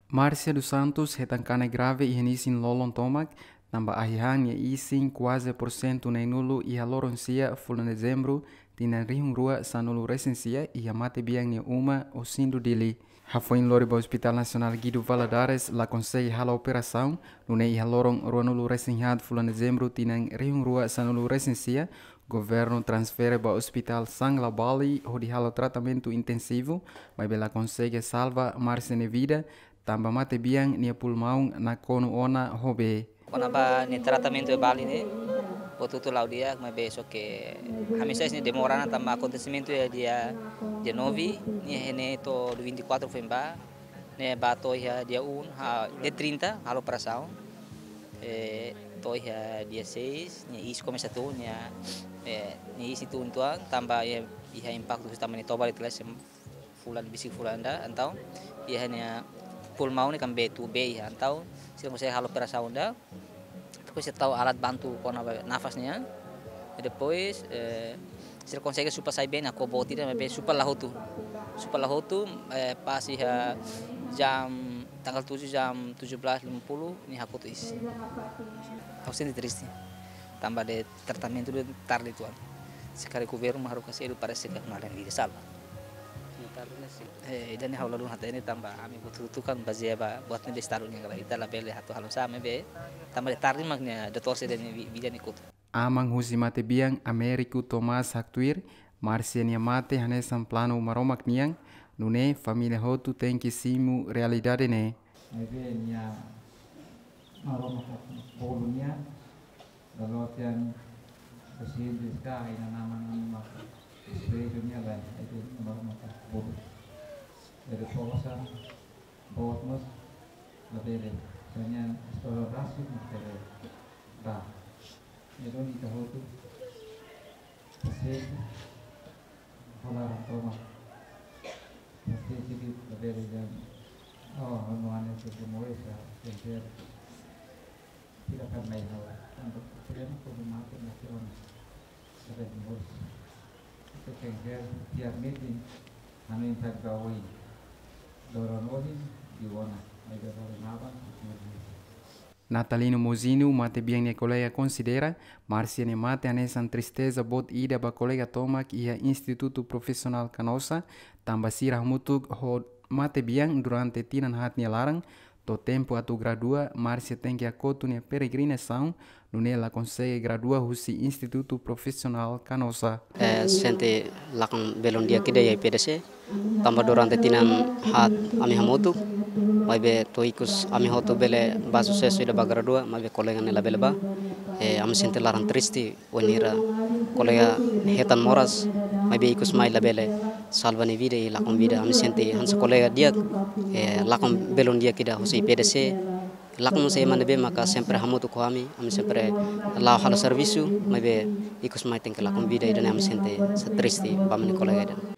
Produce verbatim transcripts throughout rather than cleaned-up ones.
Márcia dos Santos retancana grave e inisin lolon tomak, tamba ahihan e isin quase por cento nem nulo e haloronsia fulan dezembro, tina rihung rua sanulu resensia e amate biang ni uma o sindu dili. Hafoin lori ba Hospital Nacional Guido Valadares la consegue hala operação, nune e halorong rua nulu resenhad fulan dezembro tina rihung rua sanulu resensia, governo transfere ba Hospital Sangla Bali ho di halo tratamento intensivo, mas bela consegue salva Márcia ne vida, tamba mate biang nia pulmão na kono ona hobe. Kona ba ni tratamento e Bali ne, potuto lau dia, mas beso que hamisa ini demora na tamba acontecimento ya dia dia novi, ni hene to vinte e quatro foi ba, ne ba to ya dia un, ha dia trinta halo operação, eh to ya dia seis, ni is começa tu, ni eh ni is itu untuang, tamba ya ia impacto sistema ni toba itu lesem fulan bisik fulanda, então ia hanya pulmão ni kan B dua B ya, então se você halo operação da, depois você tahu alat bantu kona nafasnya, e depois eh, se consegue super sai bem, aku boti dan bem super lahotu, super lahotu eh, pas ya jam tanggal tujuh jam tujuh belas lima puluh ni aku tuh is, aku sendiri triste, tambah de tratamento de tarde tuan, sekali governo harus kasih edu para segala nalen di desa. Eh, dan hal lalu hati ini tambah kami butuh kan bazia ba buat menjadi starunnya kalau kita label hatu halus sama be tambah detarin maknya dokter sedang bidan ikut. Amang husi mate biang Ameriku Thomas Haktuir, Márcia nia mate hanesan plano maromak niang, nune família hotu tem que simu realidade ne. Ebe nia maromak bolunya lalu tian presidente ska ina nama nama dunia lain itu maromak bolu. Dari kawasan bawah mus lebih hanya eksplorasi dari dah itu ni tahu tu pasti kalau rumah pasti jadi lebih dan oh hubungannya semua itu jadi tidak akan main hal untuk kemudian kemudian nasional lebih mulus itu kengkel tiap meeting kami tergawi Natalino Mozino mate biang ne colega considera, Márcia ne mate anesan tristeza bot ida ba colega Tomak ia Instituto Profissional Canossa, tamba sirah mutuk ho mate biang durante tinan hat ne larang, to tempo atu gradua, Márcia tem que akotu ne peregrinação, nunela consegue gradua husi Instituto Profissional Canossa. Eh, sente lakang belon dia kida ya P D C, tambah durante tinan hat ami hamotu, mai be to ikus ami hotu bele basu sesu ida bagradua, mai be kolega ne la bele ba, eh ami sente larang tristi onira kolega Hetan Moras, mai be ikus mai la bele salva ne vida i lakang vida ami sente hansa kolega dia, eh lakang belon dia kida husi P D C. Lakon saya mana be maka sempre hamutu ko ami ami sempre la hala servisu mai be ikus mai tengke lakon vida dan ami sente satristi pamani kolega dan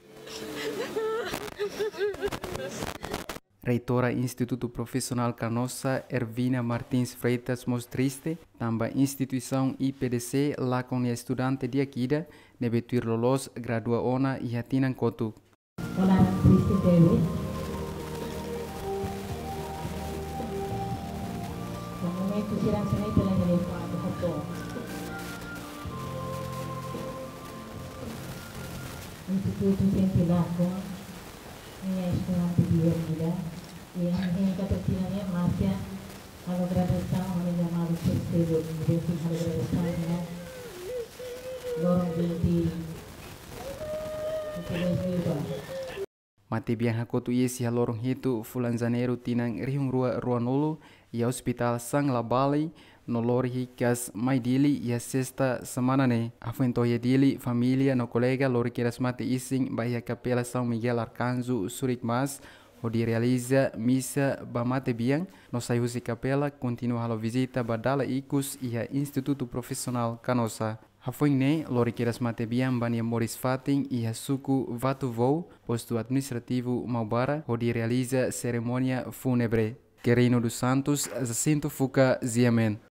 Reitora Instituto Profissional Canossa Ervina Martins Freitas mos triste, tamba instituição I P D C lá com a estudante de akida nebetuir lolos gradua ona e hatinan kotu. Olá, triste dele. Momento sirang sanay pala nila yung mga buhato. Instituto Sentilako, niya estudiante biar nila. Yang yang katakan niya, Márcia, kalau graduação, kami llamado terceiro, mediante kalau graduação niya, lorong binti, itulah juga. Mate biang hakotu yesi halorong hitu fulan janeiro tinang rihung rua rua nulu e hospital Sangla Bali no lori kas mai dili e sexta semana ne afuento ye dili família no colega lori keras mate ising bahia capela São Miguel Arcanjo Surik Mas onde realiza missa ba mate biang no saiusi capela continua halo visita badala ikus e Instituto Profissional Canossa. Hafoin ne, lori kiras mate biam bania Moris Fating e a suku Vatu Vou, posto administrativo Maubara, onde realiza cerimônia fúnebre. Querino dos Santos, Jacinto Fuca Ziamen.